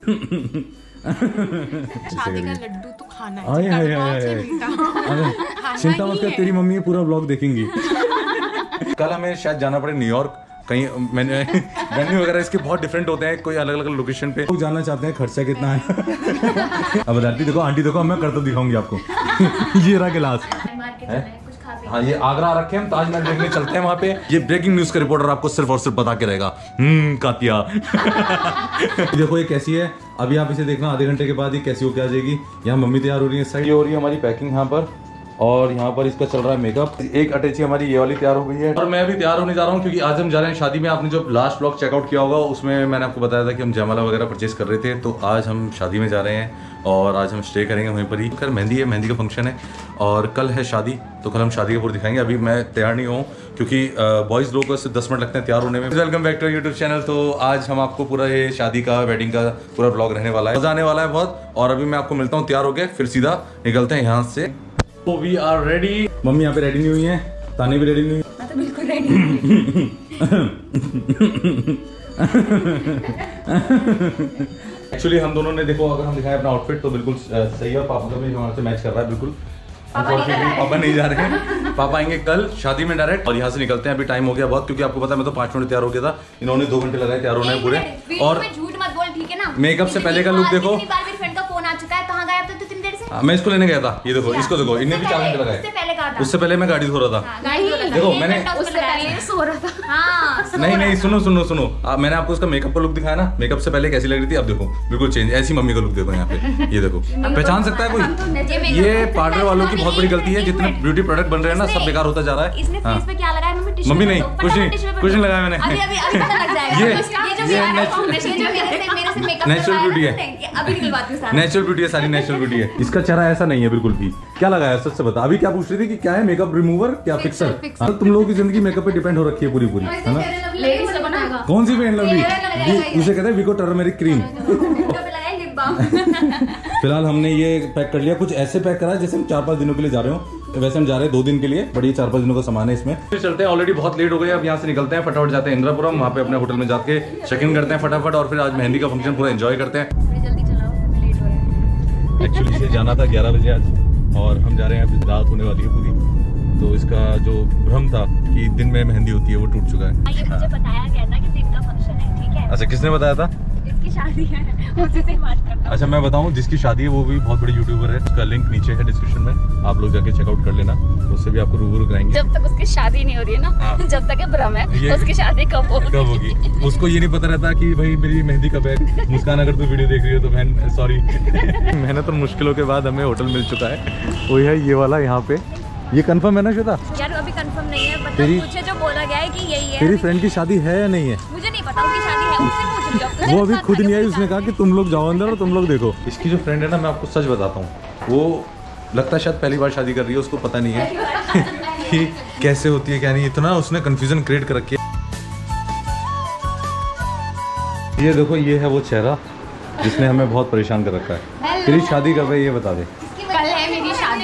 शादी का लड्डू तो खाना है। चिंता मत कर, तेरी मम्मी पूरा व्लॉग देखेंगी। कल हमें शायद जाना पड़े न्यूयॉर्क कहीं। मैंने वेन्यू वगैरह इसके बहुत डिफरेंट होते हैं, कोई अलग अलग लोकेशन पे। लोग जानना चाहते हैं खर्चा कितना है। अब आंटी देखो, आंटी देखो, मैं करतब दिखाऊंगी आपको। ये रहा गिलास। हाँ, ये आगरा रखे हम, ताजमहल देखने चलते हैं वहाँ पे। ये ब्रेकिंग न्यूज का रिपोर्टर आपको सिर्फ और सिर्फ बता के रहेगा। कातिया। देखो ये कैसी है, अभी आप इसे देखना, आधे घंटे के बाद ये कैसी होकर आ जाएगी। यहाँ मम्मी तैयार हो रही है, साइड ये हो रही है हमारी पैकिंग यहाँ पर, और यहाँ पर इसका चल रहा है मेकअप। एक अटैची हमारी ये वाली तैयार हो गई है, और मैं भी तैयार होने जा रहा हूँ क्योंकि आज हम जा रहे हैं शादी में। आपने जो लास्ट ब्लॉग चेकआउट किया होगा उसमें मैंने आपको बताया था कि हम जयमाला वगैरह परचेज कर रहे थे, तो आज हम शादी में जा रहे हैं और आज हम स्टे करेंगे वहीं पर ही। कर मेहंदी है, मेहंदी का फंक्शन है, और कल है शादी, तो कल हम शादी का पूरा दिखाएंगे। अभी मैं तैयार नहीं हूँ क्योंकि बॉयज़ लोगों को सिर्फ 10 मिनट लगते हैं तैयार होने में। Welcome back to YouTube channel. तो आज हम आपको पूरा ये शादी का, वेडिंग का पूरा ब्लॉग रहने वाला है, मजा आने वाला है बहुत। और अभी मैं आपको मिलता हूँ तैयार होकर, फिर सीधा निकलते हैं यहाँ से। तो वी आर रेडी। मम्मी यहाँ पे रेडी नहीं हुई है, तानी भी रेडी नहीं हुई। मैं तो बिल्कुल रेडी एक्चुअली हम दोनों ने, देखो अगर हम दिखाएं अपना आउटफिट तो बिल्कुल सही है। पापा का भी हमारे से मैच कर रहा है बिल्कुल। पापा नहीं जा रहे हैं, पापा आएंगे कल शादी में डायरेक्ट, और यहाँ से निकलते हैं। अभी टाइम हो गया बहुत, क्योंकि आपको पता है मैं तो 5 मिनट तैयार हो गया था, इन्होंने 2 घंटे लगाए तैयार होने में पूरे। और झूठ मत बोल, ठीक है ना? मेकअप से पहले का लुक देखो। मैं इसको लेने गया था, ये देखो, इसको देखो, इन्हें भी 4 घंटे लगाए। उससे पहले मैं गाड़ी धो रहा था। देखो मैंने सो रहा था। नहीं, सुनो, मैंने आपको उसका मेकअप का लुक दिखाया ना, मेकअप से पहले कैसी लग रही थी, अब देखो बिल्कुल चेंज। ऐसी मम्मी का लुक देखो यहाँ पे, ये देखो, पहचान सकता है कोई? ये पार्लर वालों की बहुत बड़ी गलती है, जितने ब्यूटी प्रोडक्ट बन रहे हैं ना सब बेकार होता जा रहा है। मम्मी नहीं, कुछ नहीं लगाया मैंने। ये नेचुरल ब्यूटी है, नेचुरल ब्यूटी है, सारी नेचुरल ब्यूटी है। इसका चेहरा ऐसा नहीं है बिल्कुल भी। क्या लगाया सच से बता। अभी क्या पूछ रही थी कि क्या है, मेकअप रिमूवर क्या फिक्सर? तुम लोगों की जिंदगी मेकअप पे डिपेंड हो रखी है पूरी है ना। कौन सी फेयर एंड लवली? उसे कहते हैं विको टर्मरिक क्रीम। फिलहाल हमने ये पैक कर लिया, कुछ ऐसे पैक करा जैसे हम 4-5 दिनों के लिए जा रहे हो। वैसे हम जा रहे हैं 2 दिन के लिए, बड़ी 4-5 दिनों का सामान है इसमें। फिर चलते हैं, ऑलरेडी बहुत लेट हो गए। अब यहाँ से निकलते हैं, फटाफट जाते हैं इंदिरापुरम, वहाँ पे अपने होटल में जाके चेक इन करते हैं फटाफट, और फिर आज मेहंदी का फंक्शन पूरा एंजॉय करते हैं। एक्चुअली से जाना था 11 बजे आज, और हम जा रहे हैं, अभी रात होने वाली है पूरी। तो इसका जो भ्रम था कि दिन में मेहंदी होती है वो टूट चुका है। ये मुझे बताया गया था कि दिन का फंक्शन है, ठीक है? अच्छा, किसने बताया था? जिसकी शादी है उससे बात करना। अच्छा मैं बताऊं, जिसकी शादी है वो भी बहुत बड़ी यूट्यूबर है, उसका लिंक नीचे है डिस्क्रिप्शन में, आप लोग जाके चेकआउट कर लेना, उससे भी आपको रूबरू कराएंगे। जब तक उसकी शादी नहीं हो रही है ना, जब तक भ्रम है उसकी शादी कब होगी। उसको ये नहीं पता रहता कि भाई मेरी मेहंदी कब है। मुस्कान अगर तू वीडियो देख रही हो तो बहन सॉरी। मेहनत और मुश्किलों के बाद हमें होटल मिल चुका है, वही है ये वाला यहाँ पे। ये कंफर्म है ना श्वेता? यार अभी कंफर्म नहीं है, मतलब मुझे जो बोला गया है कि यही है। तेरी फ्रेंड की शादी है या नहीं है? मुझे नहीं पता उनकी शादी है, उससे पूछ रही हूं। वो अभी खुद नहीं आई, उसने कहा कि तुम लोग जाओ अंदर और तुम लोग देखो। इसकी जो फ्रेंड है ना, मैं आपको सच बताता हूँ, वो लगता है शायद पहली बार शादी कर रही है, उसको पता नहीं है कि कैसे होती है क्या नहीं। इतना उसने कंफ्यूजन क्रिएट कर रखी है। ये देखो, ये है वो चेहरा जिसने हमें बहुत परेशान कर रखा है। तेरी शादी कब है ये बता दे। कल है मेरी शादी।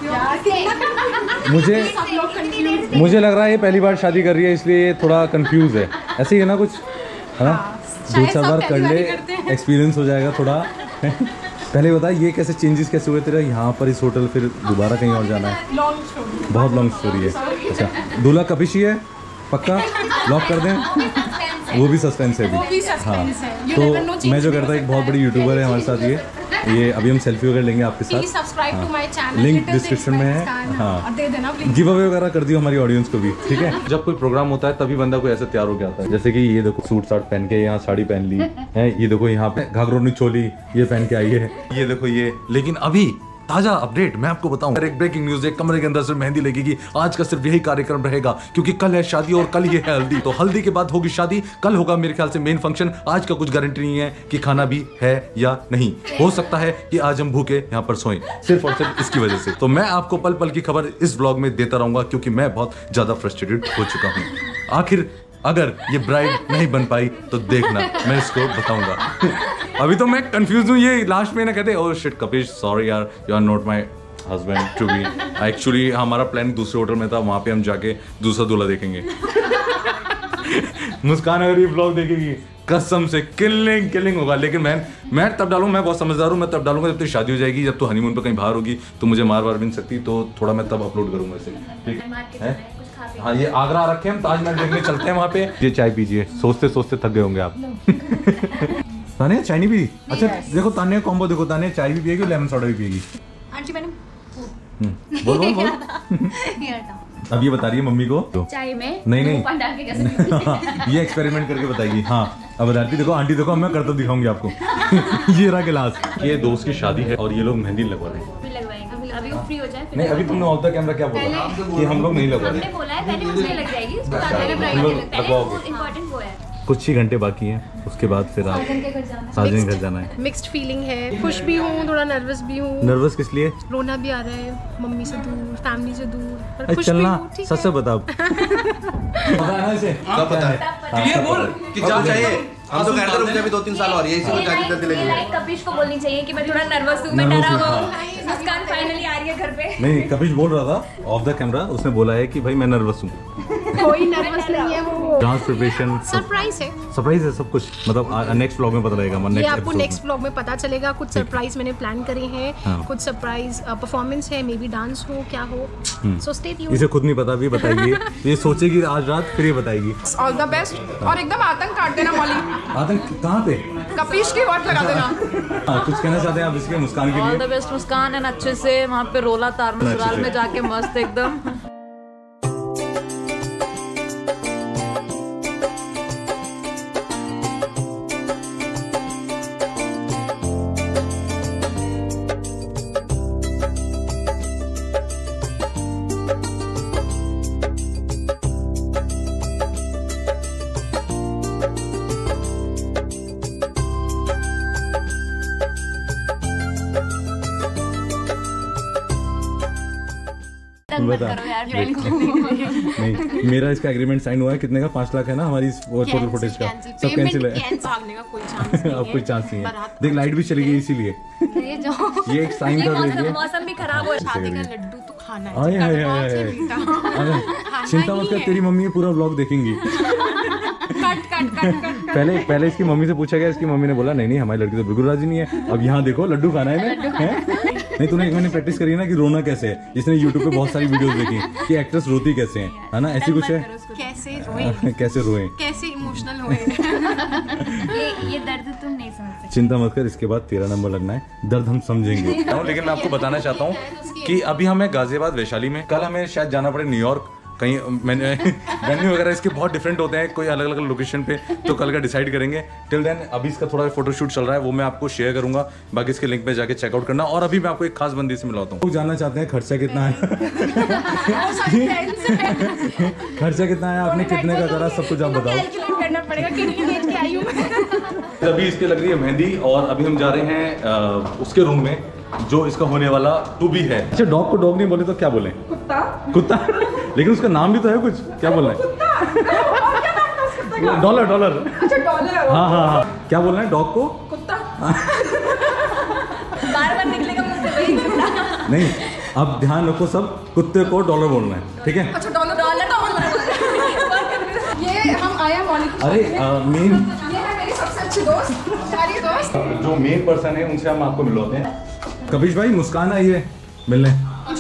मुझे लग रहा है ये पहली बार शादी कर रही है, इसलिए ये थोड़ा कंफ्यूज है। ऐसे ही है ना कुछ, है ना? 2-4 बार कर ले, एक्सपीरियंस हो जाएगा थोड़ा। पहले बता, ये कैसे चेंजेस कैसे हुए तेरा यहाँ पर इस होटल, फिर दोबारा कहीं और जाना है? बहुत लॉन्ग स्टोरी है। अच्छा, दूल्हा कपिशी है पक्का? लॉक कर दें? वो भी सस्पेंस है अभी। हाँ, तो मैं जो करता, एक बहुत बड़ी यूट्यूबर है हमारे साथ, ये अभी हम सेल्फी वगैरह लेंगे आपके साथ। Subscribe to my channel, link description में है। हाँ, दे देना प्लीज। गिव अवे वगैरह कर दियो हमारी ऑडियंस को भी, ठीक है? जब कोई प्रोग्राम होता है तभी बंदा कोई ऐसे तैयार होकर आता है, जैसे कि ये देखो सूट साट पहन के, यहाँ साड़ी पहन ली है, ये देखो यहाँ पे घाघरोनी चोली ये पहन के आई है, ये देखो ये। लेकिन अभी ताजा अपडेट मैं आपको बताऊं, एक ब्रेकिंग न्यूज है, कमरे के अंदर सिर्फ मेहंदी लगेगी। आज का सिर्फ यही कार्यक्रम रहेगा, क्योंकि कल है शादी और कल ये है हल्दी। तो हल्दी के बाद होगी शादी, कल होगा मेरे ख्याल से मेन फंक्शन। आज का कुछ गारंटी नहीं है कि खाना भी है या नहीं, हो सकता है कि आज हम भूखे यहाँ पर सोएं, सिर्फ और सिर्फ इसकी वजह से। तो मैं आपको पल पल की खबर इस ब्लॉग में देता रहूंगा, क्योंकि मैं बहुत ज्यादा फ्रस्ट्रेटेड हो चुका हूँ। आखिर अगर ये ब्राइड नहीं बन पाई तो देखना, मैं इसको बताऊंगा। अभी तो मैं कंफ्यूज हूँ, ये लास्ट में ना कहते ओह शिट कपिश सॉरी यार, you are not my husband to be. Actually हमारा प्लान दूसरे होटल में था, वहाँ पे हम जाके दूसरा दूल्हा देखेंगे। मुस्कान अगर ये ब्लॉग देखेगी कसम से किलिंग होगा। लेकिन मैं तब डालूंगा, मैं बहुत समझदार हूँ, मैं तब डालूंगा जब तेरी शादी हो जाएगी, जब तू हनीमून पे कहीं बाहर होगी तो मुझे मार भी नहीं सकती, तो थोड़ा मैं तब अपलोड करूंगा इसे, ठीक है? हाँ, ये आगरा रखे हम, ताजमहल देखने चलते हैं वहाँ पे। ये चाय पीजिए, सोचते सोचते थक गए होंगे आप। तानिया चाय नहीं पी? अच्छा देखो तानिया कॉम्बो देखो, तानिया चाय भी पिएगी, लेमन सोडा भी पिएगी। आंटी मैंने बोल अब ये बता रही है मम्मी को चाय में नहीं डाल के कैसे ये एक्सपेरिमेंट करके बताएगी। हाँ अब बताती, देखो आंटी देखो, मैं करता दिखाऊंगी आपको। ये रहा गिलास। ये दोस्त की शादी है और ये लोग मेहंदी लगवा रहे हैं। अभी वो फ्री हो जाए। नहीं अभी तुमने ऑफ द कैमरा क्या बोला कि हम लोग नहीं लगवा रहे? हमने बोला है पहले मुझे लग जाएगी, उसके बाद पहले इम्पोर्टेंट वो है। कुछ ही घंटे बाकी हैं, उसके बाद फिर आप साजन घर जाना है। मिक्स्ड फीलिंग है, खुश भी हूँ, थोड़ा नर्वस भी हूँ। नर्वस किस लिए? रोना भी आ रहा है, मम्मी से दूर, फैमिली से दूर, पर खुश चलना भी हूँ, ठीक सच से बताओ। पता है ना इसे? सब पता है। ये बोल कि क्या चाहिए? हम तो कहते रुक जा, भी 2-3 साल और ये इसी को जाती करते लगे। लाइक कपिश को बोलनी चाहिए कि मैं थोड़ा नर्वस हूँ, मैं डरा हुआ हूँ। मुस्कान फाइनली आ रही है घर पे। नहीं कपिश बोल रहा था ऑफ द कैमरा, उसने बोला है कि भाई मैं नर्वस हूँ। कोई नर्वस नहीं है, वो डांस प्रिपरेशन सरप्राइज है। सरप्राइज है सब कुछ, मतलब नेक्स्ट व्लॉग में पता लगेगा। ये आपको नेक्स्ट व्लॉग में पता चलेगा। कुछ सरप्राइज मैंने प्लान करे हैं, कुछ सरप्राइज परफॉर्मेंस है, मे बी डांस हो, क्या हो, सो स्टे ट्यून्ड। इसे खुद नहीं पता, भी बताइए। ये सोचेगी आज रात, फिर ये बताएगी। ऑल द बेस्ट और एकदम आतंक काट देना मौली। आतंक कहाँ पे? कपिश की वर्ड लगा देना। कुछ कहना चाहते हैं आप इसके मुस्कान के लिए? All the best Muskan, and अच्छे से वहाँ पे रोला तार में ससुराल में जाके मस्त एकदम। बता नहीं, मेरा इसका एग्रीमेंट साइन हुआ है, कितने का? 5 लाख है ना हमारी टोटल फुटेज का, सब कैंसिल है। भागने का कोई चांस नहीं है। अब कोई चांस नहीं है। देख लाइट भी चली गई इसीलिए। ये एक साइन कर दीजिए। मौसम भी खराब हो शादी का लड्डू तो खाना है। चिंता मत कर, तेरी मम्मी पूरा व्लॉग देखेंगी। पहले इसकी मम्मी से पूछा गया, इसकी मम्मी ने बोला नहीं हमारी लड़की तो बिल्कुल राजी नहीं है। अब यहाँ देखो लड्डू खाना है नहीं, तूने एक महीने प्रैक्टिस करी है ना कि रोना कैसे है। इसने यूट्यूब पे बहुत सारी वीडियोस देखी कि एक्ट्रेस रोती कैसे है ना, ऐसी कुछ है। कैसे रोए, कैसे इमोशनल हुए। ये दर्द तुम नहीं समझ सकते। चिंता मत कर, इसके बाद 13 नंबर लगना है, दर्द हम समझेंगे। लेकिन मैं आपको बताना चाहता हूँ कि अभी हमें गाजियाबाद वैशाली में, कल हमें शायद जाना पड़े न्यूयॉर्क कहीं। वेन्यू वगैरह इसके बहुत डिफरेंट होते हैं, कोई अलग अलग लोकेशन पे, तो कल का डिसाइड करेंगे। टिल देन अभी इसका थोड़ा फोटोशूट चल रहा है, वो मैं आपको शेयर करूंगा, बाकी इसके लिंक पे जाके चेकआउट करना। और अभी मैं आपको एक खास बंदी से मिलाता हूँ। लोग जानना चाहते हैं खर्चा कितना है। खर्चा कितना है, आपने कितने का करा, सब कुछ आप बताओ। अभी इसके लग रही है मेहंदी और अभी हम जा रहे हैं उसके रूम में जो इसका होने वाला टू बी है। अच्छा डॉग को डॉग नहीं बोले तो क्या बोले? कुत्ता। लेकिन उसका नाम भी तो है कुछ, क्या बोलना है? डॉलर। अच्छा डॉलर। हाँ क्या बोलना है डॉग को? कुत्ता। बार निकलेगा मुझसे वही कुत्ता। नहीं अब ध्यान रखो सब, कुत्ते को डॉलर बोलना है, ठीक है? अच्छा डॉलर। ये हम आया मौली। अरे मेन ये है मेरी सबसे अच्छी दोस्त, सारी दोस्त। जो मेन पर्सन है उनसे हम आपको मिलवाते हैं। कपिश भाई मुस्कान आई है मिलने।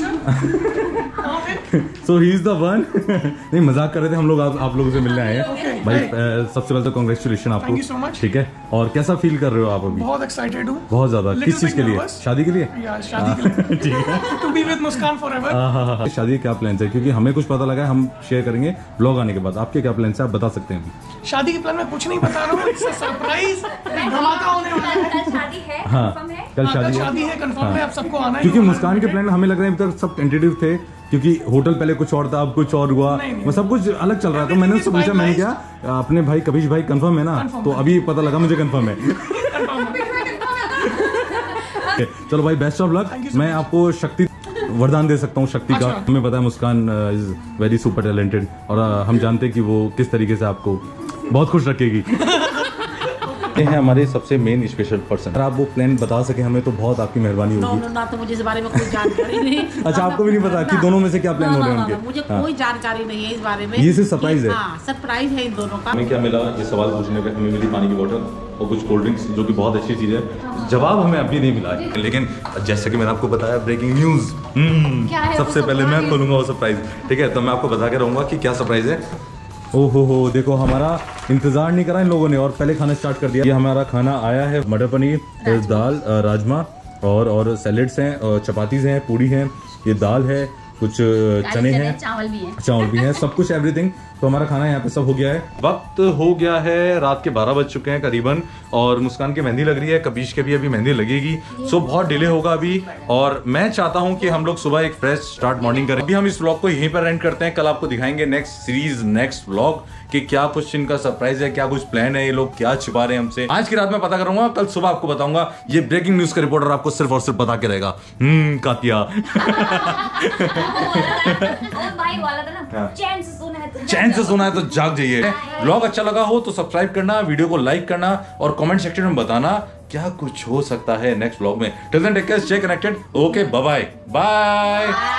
So he is the one। नहीं मजाक कर रहे थे हम लोग, आप लोगों से मिलने आए हैं। भाई सबसे पहले तो कांग्रेचुलेशन आपको, ठीक है? और कैसा फील कर रहे हो आप अभी? बहुत एक्साइटेड हूँ, बहुत ज्यादा। किस चीज के लिए? शादी के लिए? ठीक है। To be with Muskan forever। शादी के क्या प्लान है? क्योंकि हमें कुछ पता लगा है, हम शेयर करेंगे ब्लॉग आने के बाद। आपके क्या प्लान है, आप बता सकते हैं? शादी के प्लान मैं कुछ नहीं बता रहा हूँ, सरप्राइज धमाका होने वाला है। कल शादी है, हाँ कल शादी है, कंफर्म है, आप सबको आना है। क्योंकि मुस्कान के प्लान हमें लग रहा है अभी तक सब टेंटेटिव थे, क्योंकि होटल पहले कुछ और था, अब कुछ और हुआ, वो सब कुछ अलग चल रहा है। तो मैंने उससे पूछा, मैंने क्या अपने भाई कपिश भाई कंफर्म है ना? तो अभी पता लगा मुझे कंफर्म है। चलो भाई बेस्ट ऑफ लक। मैं आपको शक्ति वरदान दे सकता हूँ, शक्ति का। हमें पता है Muskan is very super talented और हम जानते हैं कि वो किस तरीके से आपको बहुत खुश रखेगी। ये है हमारे सबसे मेन स्पेशल पर्सन। अगर आप वो प्लान बता सके हमें तो बहुत आपकी मेहरबानी होगी। ना तो मुझे इस बारे में कोई जानकारी नहीं। अच्छा, आपको भी नहीं पता कि दोनों में से क्या प्लान हो रहे हैं उनके? मुझे कोई जानकारी नहीं है इस बारे में। ये सिर्फ सरप्राइज है। सरप्राइज है इन दोनों का। हमें क्या मिला ये सवाल पूछने पे हमें मिली पानी की बोतल और कुछ कोल्ड ड्रिंक्स, जो कि बहुत अच्छी चीज़ है। जवाब हमें अभी नहीं मिला है, लेकिन जैसे कि मैंने आपको बताया ब्रेकिंग न्यूज़, सबसे पहले मैं खोलूंगा वो सरप्राइज। ठीक है, तो मैं आपको बता के रहूँगा कि क्या सरप्राइज है। ओहो हो, देखो हमारा इंतजार नहीं करा इन लोगों ने और पहले खाना स्टार्ट कर दिया। ये हमारा खाना आया है, मटर पनीर, दाल, राजमा और सैलेड्स हैं, चपातीज हैं, पूड़ी हैं, ये दाल है, कुछ चने हैं, चावल भी हैं, सब कुछ एवरीथिंग। तो हमारा खाना यहाँ पे सब हो गया है। वक्त हो गया है, रात के 12 बज चुके हैं करीबन, और मुस्कान की मेहंदी लग रही है, कबीश के भी अभी मेहंदी लगेगी। सो बहुत डिले होगा अभी, और मैं चाहता हूँ कि हम लोग सुबह एक फ्रेश स्टार्ट मॉर्निंग करें। अभी हम इस व्लॉग को यहीं पर एंड करते हैं। कल आपको दिखाएंगे नेक्स्ट सीरीज, नेक्स्ट व्लॉग कि क्या कुछ इनका सरप्राइज है, क्या कुछ प्लान है, ये लोग क्या छिपा रहे हैं हमसे। आज की रात में पता करूंगा, कल सुबह आपको बताऊंगा। ये ब्रेकिंग न्यूज का रिपोर्टर आपको सिर्फ और सिर्फ बता के रहेगा। कातिया चैन से सुना है तो जाग जाइए। व्लॉग अच्छा लगा हो तो सब्सक्राइब करना, वीडियो को लाइक करना और कमेंट सेक्शन में बताना क्या कुछ हो सकता है नेक्स्ट व्लॉग में। Till then take care, stay connected. Okay, bye bye.